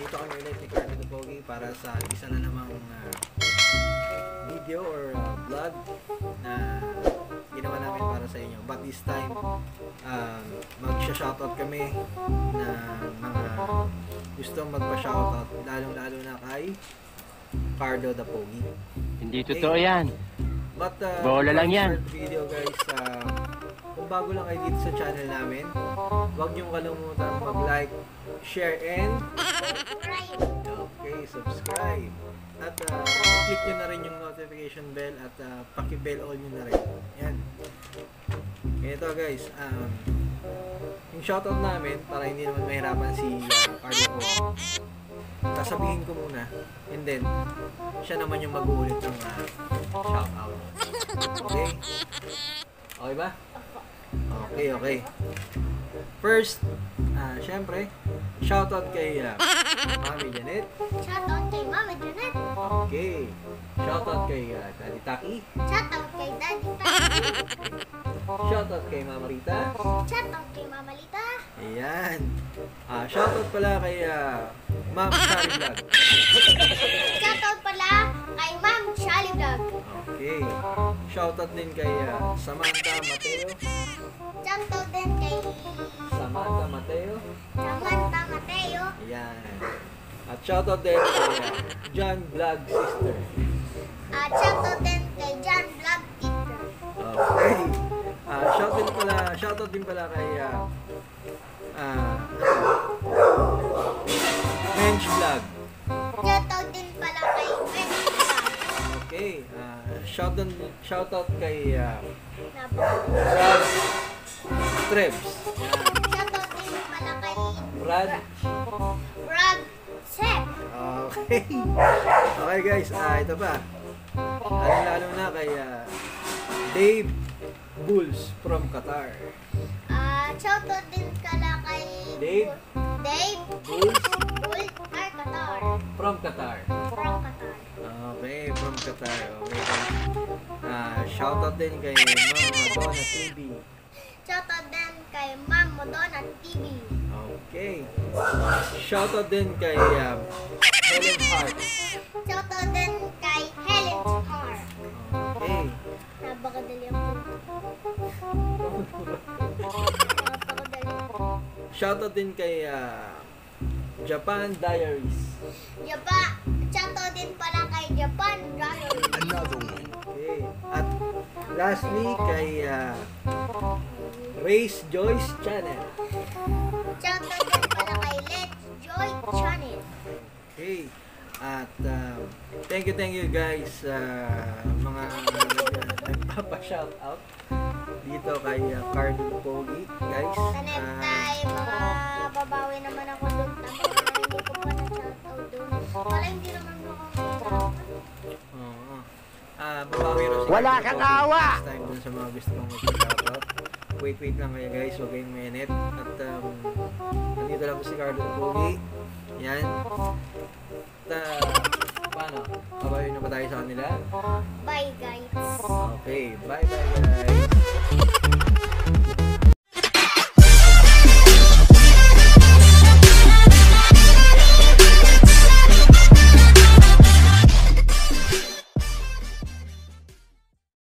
Nandito kami ulit ni Carlo the Pogi para sa isa na namang video or vlog na ginawa namin para sa inyo. But this time, magsha-shoutout kami na mga gustong magpa-shoutout, lalong-lalo na kay Carlo the Pogi. Hindi totoo yan. But bola lang yan. Video guys, kung bago lang kayo dito sa channel namin, huwag niyong kalimutan mag-like, share, and subscribe. At click nyo na rin yung notification bell at paki-bell all nyo na rin. Yan. Ito guys, yung shoutout namin, para hindi naman mahirapan si Carlo ko, sasabihin ko muna, and then siya naman yung mag-uulit ng shoutout. Okay? Okay ba? Okay. First, syempre, shoutout kay Mami Janet. Shoutout kay Mami Janet. Okay. Shoutout kay Daddy Taki. Shoutout kay Daddy Taki. Shoutout kay Mama Rita. Shoutout kay Mama Lita. Ayan. Shoutout pala kay Ma'am Shari Vlog. Shoutout pala kay Ma'am Shali Vlog. Okay. Shoutout din kay Samantha Mateo. Shoutout din kay Samantha Mateo. Samantha Mateo. Ayan. At shoutout din kay John Vlog Sister. At shoutout din kay John Vlog Teacher. Okay. Shoutout din pala kay Mensch Vlog. Shoutout din pala kay Mensch Vlog. Okay. Shoutout kay Brad Trebs. Shoutout din pala kay Brad. Sep. Okay. Okay guys, ito pa. Lalo na kay Dave Bulls from Qatar. Shoutout din pala kay Dave Bulls Qatar. From Qatar. Okay, from Qatar. Okay. Shoutout din kay Ma'am Madonna TV. Shoutout din kay Ma'am Madonna TV. Okay. Shoutout din kay Helen Hart. Shoutout din kay Helen Hart. Okay. Napakadali ang Shoutout din kay Japan Diaries. Shoutout din pala kay Japan Diaries. Okay. At lastly kay Race Joyce Channel. Shoutout din pala kay Let's Joy Channel. Okay. At thank you guys mga nagpapa-shoutout dito kay Carlo Pogi guys. Tanem tayo mga babawi naman ako doon. Hindi ko pa na-shoutout doon. Wala hindi naman ako. Babawi rin si Wala Carlo kang Pogi awa! next time dun sa mga gusto mong mag-shoutout. Wait lang kayo guys, huwag kayong minute. At nandito lang po si Carlo Pogi. Yan. Paano? Babawi na ba tayo sa kanila? Bye guys. Okay, bye guys.